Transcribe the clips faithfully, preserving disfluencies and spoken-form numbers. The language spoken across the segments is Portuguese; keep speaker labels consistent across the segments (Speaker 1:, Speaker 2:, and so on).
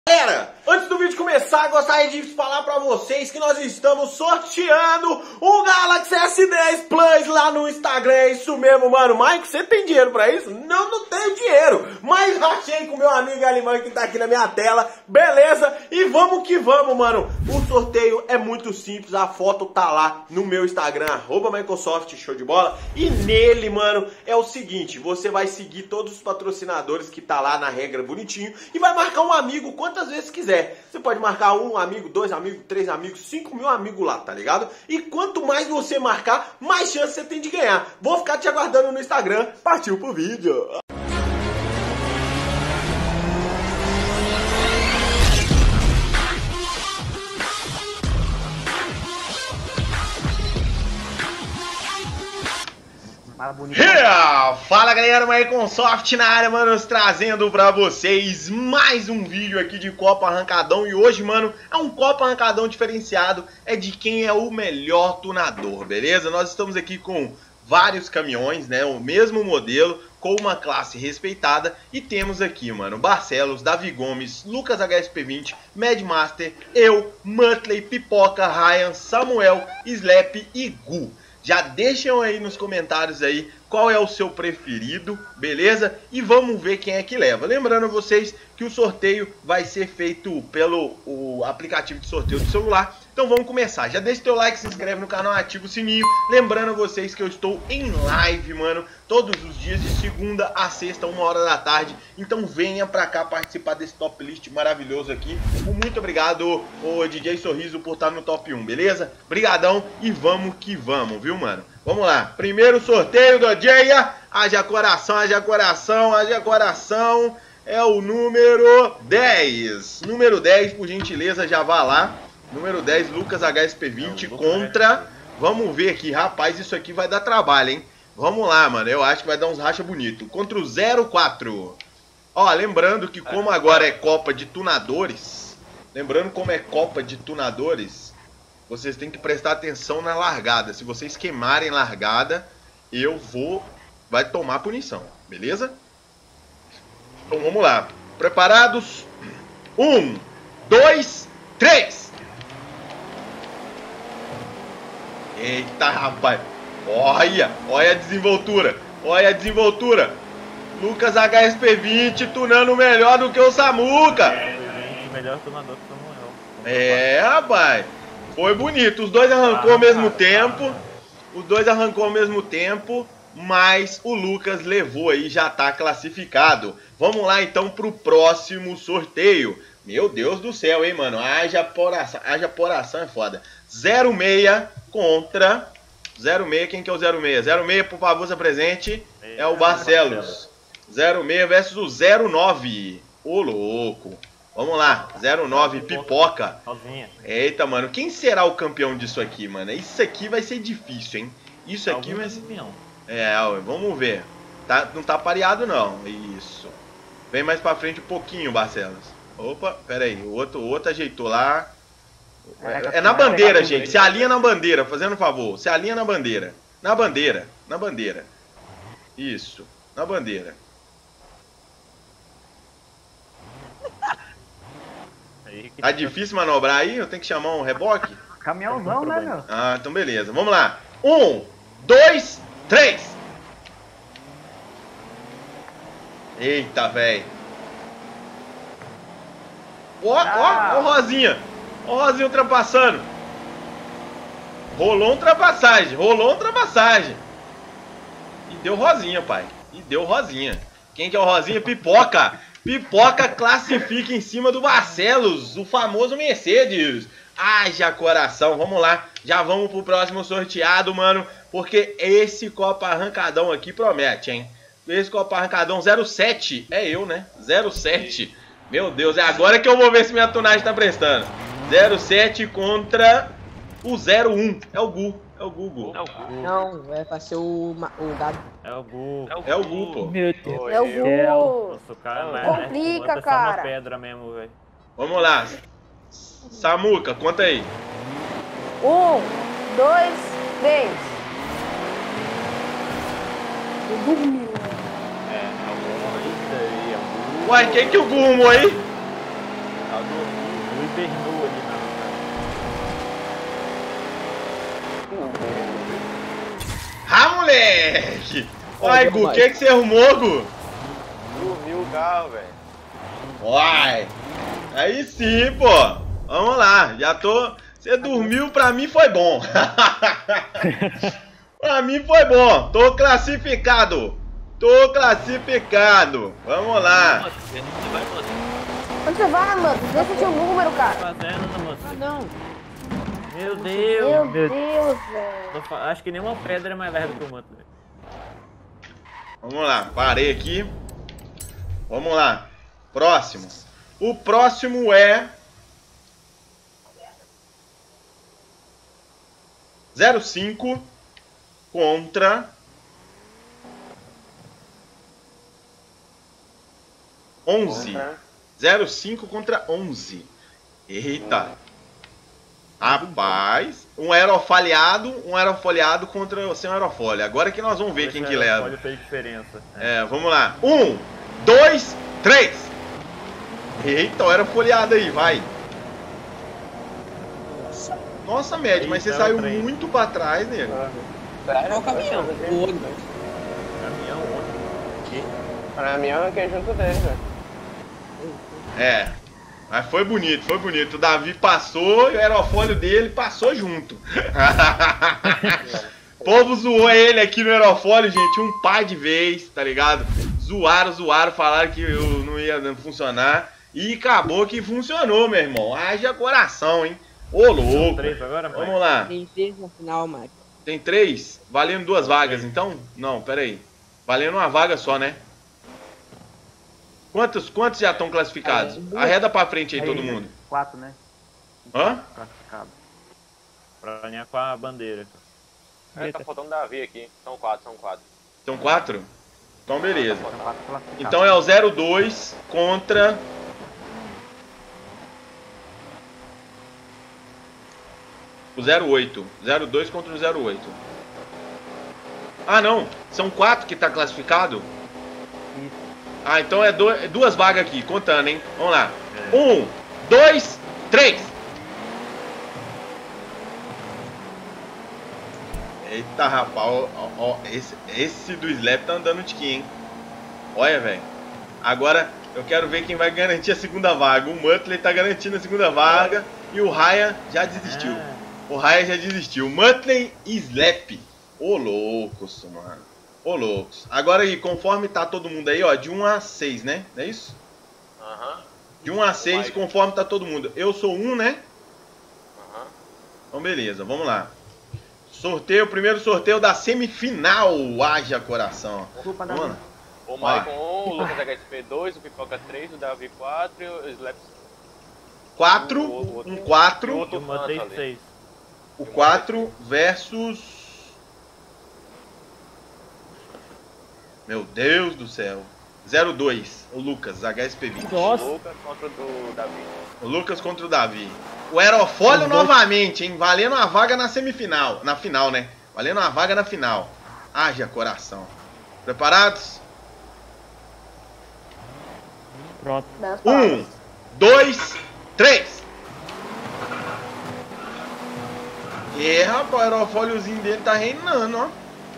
Speaker 1: Galera, antes do vídeo começar, gostaria de falar pra vocês que nós estamos sorteando o Galaxy S dez Plus lá no Instagram. É isso mesmo, mano. Mike, você tem dinheiro pra isso? Não, não tenho dinheiro, mas rachei com meu amigo alemão que tá aqui na minha tela, beleza? E vamos que vamos, mano. O sorteio é muito simples, a foto tá lá no meu Instagram, arroba Microsoft, show de bola. E nele, mano, é o seguinte, você vai seguir todos os patrocinadores que tá lá na regra bonitinho e vai marcar um amigo quantas vezes quiser. Você pode marcar um amigo, dois amigos, três amigos, cinco mil amigos lá, tá ligado? E quanto mais você marcar, mais chance você tem de ganhar. Vou ficar te aguardando no Instagram. Partiu pro vídeo. Yeah! Fala galera, Microsoft na área, mano, trazendo pra vocês mais um vídeo aqui de Copa Arrancadão. E hoje, mano, é um Copa Arrancadão diferenciado, é de quem é o melhor tunador, beleza? Nós estamos aqui com vários caminhões, né, o mesmo modelo, com uma classe respeitada. E temos aqui, mano, Barcelos, Davi Gomes, Lucas H S P vinte, Madmaster, eu, Muttley, Pipoca, Ryan, Samuel, Slap e Gu. Já deixam aí nos comentários aí qual é o seu preferido, beleza? E vamos ver quem é que leva. Lembrando a vocês que o sorteio vai ser feito pelo o aplicativo de sorteio do celular. Então vamos começar. Já deixa o teu like, se inscreve no canal, ativa o sininho. Lembrando a vocês que eu estou em live, mano, todos os dias de segunda a sexta, uma hora da tarde. Então venha pra cá participar desse top list maravilhoso aqui. Muito obrigado, o D J Sorriso, por estar no top um, beleza? Brigadão e vamos que vamos, viu, mano? Vamos lá. Primeiro sorteio do dia. Haja coração, haja coração, haja coração. É o número dez. Número dez, por gentileza, já vá lá. Número dez, Lucas H S P vinte contra... Vamos ver aqui, rapaz, isso aqui vai dar trabalho, hein? Vamos lá, mano, eu acho que vai dar uns racha bonito. Contra o zero quatro. Ó, lembrando que como agora é Copa de Tunadores, lembrando como é Copa de Tunadores, vocês têm que prestar atenção na largada. Se vocês queimarem largada, eu vou... Vai tomar punição, beleza? Então vamos lá. Preparados? Um, dois, três! Eita, rapaz. Olha, olha a desenvoltura. Olha a desenvoltura. Lucas H S P vinte tunando melhor do que o Samuca.
Speaker 2: É, melhor tunador que o Samuel.
Speaker 1: É, rapaz. Foi bonito. Os dois arrancou ao mesmo tempo. Os dois arrancou ao mesmo tempo. Mas o Lucas levou aí, já tá classificado. Vamos lá então pro próximo sorteio. Meu Deus do céu, hein, mano. Haja poração, haja poração é foda. zero seis contra... zero seis, quem que é o zero seis? zero seis, por favor, se apresente. É o Barcelos. zero seis versus o zero nove. Ô, louco. Vamos lá. zero nove, Pipoca. Eita, mano. Quem será o campeão disso aqui, mano? Isso aqui vai ser difícil, hein? Isso aqui vai ser... É, vamos ver. Tá, não tá pareado, não. Isso. Vem mais pra frente um pouquinho, Barcelos. Opa, pera aí. O outro, o outro ajeitou lá. É, é na bandeira, gente. Se alinha na bandeira, fazendo um favor. Se alinha na bandeira. Na bandeira. Na bandeira. Isso. Na bandeira. Tá difícil manobrar aí? Eu tenho que chamar um reboque?
Speaker 3: Caminhãozão, né, meu?
Speaker 1: Ah, então beleza. Vamos lá. Um, dois, três. Eita, velho. Ó, ó, ó, Rosinha. Ó, Rosinha ultrapassando. Rolou ultrapassagem. Rolou ultrapassagem. E deu Rosinha, pai. E deu Rosinha. Quem que é o Rosinha? Pipoca. Pipoca classifica em cima do Barcelos, o famoso Mercedes. Haja coração. Vamos lá. Já vamos pro próximo sorteado, mano. Porque esse Copa Arrancadão aqui promete, hein? Esse Copa Arrancadão zero sete. É eu, né? zero sete. Meu Deus, é agora que eu vou ver se minha tunagem tá prestando. zero sete contra o zero um. É o Gu. É o Gu.
Speaker 4: É o Gu. Não, é pra ser o, o Gado.
Speaker 2: É o Gu.
Speaker 1: É o Gu, pô.
Speaker 3: Meu Deus.
Speaker 4: É o Gu.
Speaker 2: Nossa, o cara é,
Speaker 4: complica,
Speaker 2: é,
Speaker 4: cara.
Speaker 2: só uma pedra mesmo, velho.
Speaker 1: Vamos lá. Samuca, conta aí.
Speaker 4: Um, dois, três. Dormiu.
Speaker 2: É, algum aí, isso aí, algum.
Speaker 1: Uai, quem que o Gu arrumou aí?
Speaker 2: dormiu, o hibernou ali na.
Speaker 1: Ah, moleque! Ai, Gu, o que que você arrumou, Gu?
Speaker 3: Dormiu o carro, velho.
Speaker 1: Uai! Aí sim, pô! Vamos lá, já tô... Você dormiu, pra mim foi bom. Pra mim foi bom. Tô classificado. Tô classificado. Vamos lá.
Speaker 4: Onde você vai, mano? Deixa eu ter o número, cara.
Speaker 2: Fazendo, moça.
Speaker 4: Ah, não.
Speaker 2: Meu
Speaker 4: Meu
Speaker 2: Deus.
Speaker 4: Deus, velho.
Speaker 2: Tô fa- Acho que nenhuma pedra é mais leve do que o manto, velho.
Speaker 1: Vamos lá, parei aqui. Vamos lá. Próximo. O próximo é... zero cinco contra... onze. zero cinco contra onze. Eita. Rapaz. Um aerofoliado, um aerofoliado contra sem aerofólio. Agora que nós vamos ver quem que leva.
Speaker 2: Pode ter diferença.
Speaker 1: É, vamos lá. Um, dois, três. Eita, o aerofoliado aí, vai. Nossa, Med, mas você
Speaker 2: Eita,
Speaker 1: saiu
Speaker 2: trem.
Speaker 1: muito pra trás, nego.
Speaker 3: Sério?
Speaker 4: Qual caminhão? O ônibus.
Speaker 2: Caminhão, ônibus. Que?
Speaker 3: Pra mim eu fiquei junto dele, velho.
Speaker 1: É. Mas foi bonito, foi bonito. O Davi passou e o aerofólio dele passou junto. O povo zoou ele aqui no aerofólio, gente, um par de vez, tá ligado? Zoaram, zoaram, falaram que eu não ia funcionar. E acabou que funcionou, meu irmão. Haja coração, hein? Ô, louco.
Speaker 2: Três agora, mãe?
Speaker 1: Vamos lá.
Speaker 4: Tem três no final, Mike.
Speaker 1: Tem três? Valendo duas vagas, então? Não, pera aí. Valendo uma vaga só, né? Quantos, quantos já estão classificados? Arreda pra frente aí, todo mundo.
Speaker 2: Quatro, né?
Speaker 1: Hã?
Speaker 2: Classificado. Pra alinhar com a bandeira.
Speaker 3: É, tá faltando Davi aqui. São quatro, são quatro.
Speaker 1: São quatro? Então, beleza.
Speaker 2: São quatro classificados.
Speaker 1: Então é o zero dois contra... o zero oito. zero dois contra o zero oito. Ah, não. São quatro que tá classificado?
Speaker 2: Isso.
Speaker 1: Ah, então é, do, é duas vagas aqui, contando, hein? Vamos lá. Um, dois, três. Eita, rapaz. Ó, ó, esse, esse do Slap tá andando de aqui, hein? Olha, velho. Agora eu quero ver quem vai garantir a segunda vaga. O Muttley tá garantindo a segunda vaga e o Raya já desistiu.
Speaker 2: É.
Speaker 1: O Raya já desistiu. Muttley e Slap. Ô, loucos, mano. Ô, loucos. Agora aí, conforme tá todo mundo aí, ó, de um a seis, né? Não é isso?
Speaker 3: Aham.
Speaker 1: De um a seis,
Speaker 3: Mike.
Speaker 1: conforme tá todo mundo. Eu sou um, né?
Speaker 3: Aham.
Speaker 1: Então, beleza, vamos lá. Sorteio, primeiro sorteio da semifinal. Haja coração.
Speaker 2: Desculpa,
Speaker 1: Vamos lá.
Speaker 3: O
Speaker 1: Vai.
Speaker 3: Maicon um, o Lucas H S P dois, o Pipoca três, o Davi quatro e o Slap
Speaker 1: quatro,
Speaker 3: O outro-
Speaker 1: um
Speaker 3: o
Speaker 1: quatro.
Speaker 3: outro
Speaker 2: Eu mandei
Speaker 3: canto ali.
Speaker 2: seis.
Speaker 1: O quatro versus... Meu Deus do céu. zero dois, o Lucas, H S P vinte.
Speaker 3: O Lucas contra o do Davi.
Speaker 1: O Lucas contra o Davi. O aerofólio novamente, hein? Valendo uma vaga na semifinal. Na final, né? Valendo uma vaga na final. Haja coração. Preparados?
Speaker 5: Pronto.
Speaker 1: Um, dois, três. E rapaz, o aerofóliozinho dele tá reinando, ó.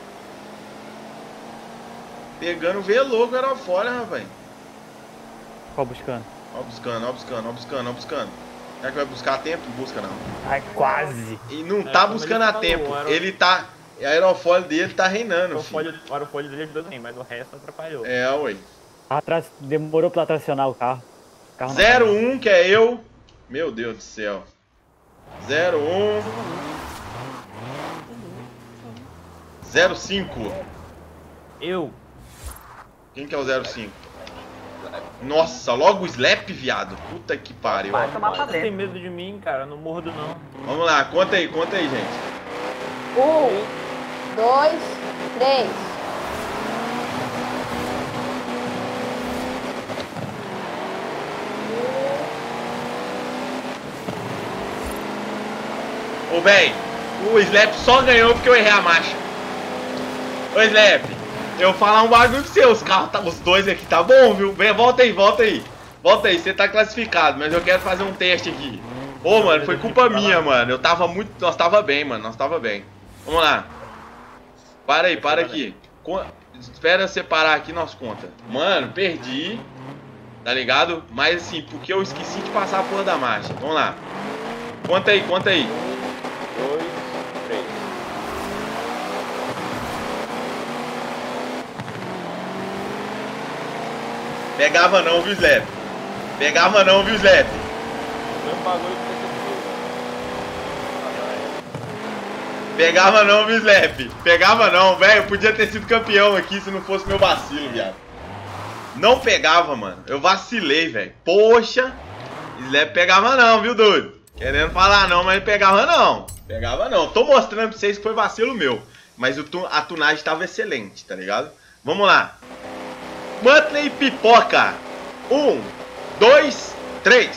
Speaker 1: Pegando veloco o aerofólio, rapaz.
Speaker 5: Qual buscando?
Speaker 1: Ó buscando, ó buscando, ó buscando, ó buscando. Será que vai buscar a tempo? Não busca não.
Speaker 5: Ai, quase.
Speaker 1: E não
Speaker 2: É,
Speaker 1: tá
Speaker 2: como
Speaker 1: buscando
Speaker 2: ele
Speaker 1: a
Speaker 2: falou,
Speaker 1: tempo.
Speaker 2: o aero-
Speaker 1: Ele tá... O aerofólio dele tá reinando,
Speaker 2: O
Speaker 1: filho.
Speaker 2: folho, o aerofólio dele ajudou bem, mas o resto atrapalhou.
Speaker 1: É, ué.
Speaker 5: Atras... Demorou pra tracionar o carro. O carro não
Speaker 1: zero
Speaker 5: tá.
Speaker 1: um, que é eu. Meu Deus do céu. zero um. zero cinco.
Speaker 2: Eu.
Speaker 1: Quem que é o zero cinco? Nossa, logo o Slap, viado. Puta que pariu.
Speaker 2: Vai tomar pra dentro. Tem medo de mim, cara. Não mordo, não.
Speaker 1: Vamos lá, conta aí, conta aí, gente.
Speaker 4: Um, dois, três.
Speaker 1: Ô, véi, o Slap só ganhou porque eu errei a marcha. Ô, Slap, eu vou falar um bagulho pra você. Os carros, tá, os dois aqui tá bom, viu? Vem, volta aí, volta aí. Volta aí, você tá classificado, mas eu quero fazer um teste aqui. Ô, mano, foi culpa minha, mano. Eu tava muito... Nós tava bem, mano. Nós tava bem. Vamos lá. Para aí, para aqui. Con... Espera separar aqui, nós conta. Mano, perdi. Tá ligado? Mas assim, porque eu esqueci de passar a porra da marcha. Vamos lá. Conta aí, conta aí.
Speaker 3: Dois, três.
Speaker 1: Pegava não, viu, Slap? Pegava não, viu, Slap?
Speaker 3: Mesmo bagulho que você
Speaker 1: Pegava não, viu, Slap? Pegava não, velho. Eu podia ter sido campeão aqui se não fosse meu vacilo, viado. Não pegava, mano. Eu vacilei, velho. Poxa. Slap pegava não, viu, doido? Querendo falar não, mas pegava não. Pegava não. Tô mostrando pra vocês que foi vacilo meu. Mas o tu, a tunagem tava excelente, tá ligado? Vamos lá. Muttley Pipoca. Um, dois, três.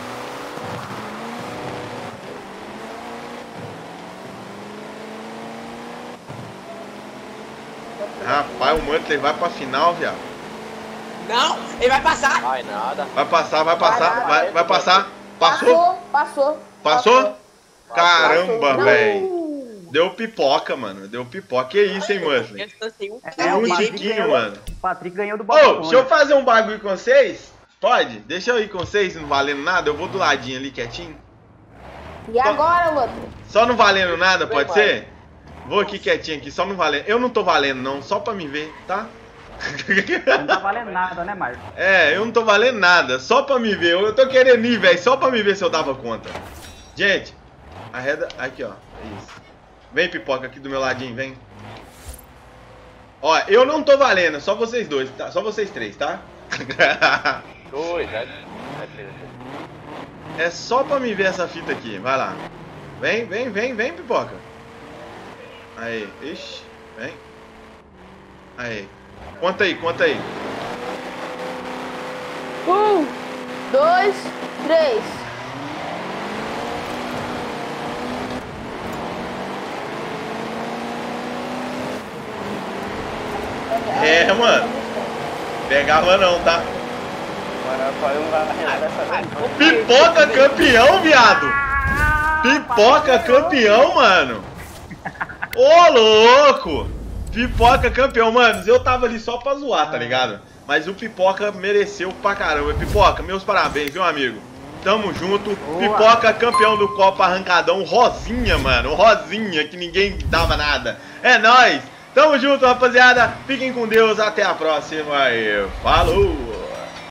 Speaker 1: Rapaz, o Muttley vai pra final, viado.
Speaker 6: Não, ele vai passar.
Speaker 3: Ai, nada.
Speaker 1: Vai passar, vai passar, vai, vai passar. Passou?
Speaker 4: Passou,
Speaker 1: Passou? Caramba,
Speaker 4: Passou.
Speaker 1: velho. Deu pipoca, mano. Deu pipoca. Que isso, hein, Muttley?
Speaker 6: Eu distanciei um
Speaker 5: É,
Speaker 1: Um
Speaker 5: o Patrick
Speaker 1: tiquinho,
Speaker 5: ganhou-
Speaker 1: mano.
Speaker 5: O Patrick ganhou do
Speaker 1: Ô,
Speaker 5: Balcão.
Speaker 1: deixa eu fazer um bagulho com vocês? Pode? Deixa eu ir com vocês, não valendo nada. Eu vou do ladinho ali, quietinho.
Speaker 4: E agora, outro?
Speaker 1: Só não valendo nada,
Speaker 3: Bem
Speaker 1: pode
Speaker 3: mais.
Speaker 1: ser? Vou aqui quietinho aqui, só não valendo. Eu não tô valendo não, só pra me ver, tá?
Speaker 5: Não tá valendo nada, né, Marcos?
Speaker 1: É, eu não tô valendo nada, só pra me ver. Eu tô querendo ir, velho, só pra me ver se eu dava conta. Gente, arreda... Aqui, ó. É isso. Vem, pipoca, aqui do meu ladinho, vem. Ó, eu não tô valendo, só vocês dois, tá? Só vocês três, tá?
Speaker 3: Dois, é. É três, é três.
Speaker 1: É só pra me ver essa fita aqui, vai lá. Vem, vem, vem, vem, pipoca. Aí, ixi, vem. Aí. Conta aí, conta aí.
Speaker 4: Um, dois, três.
Speaker 1: É, mano. Pegava não, tá?
Speaker 2: Agora foi um varrendo dessa vez.
Speaker 1: Pipoca campeão, viado! Pipoca campeão, mano! Ô, louco! Pipoca campeão, mano. Eu tava ali só pra zoar, tá ligado? Mas o Pipoca mereceu pra caramba. Pipoca, meus parabéns, viu, amigo? Tamo junto. Pipoca campeão do Copa Arrancadão. Rosinha, mano. Rosinha, que ninguém dava nada. É nóis! Tamo junto, rapaziada. Fiquem com Deus. Até a próxima. E falou!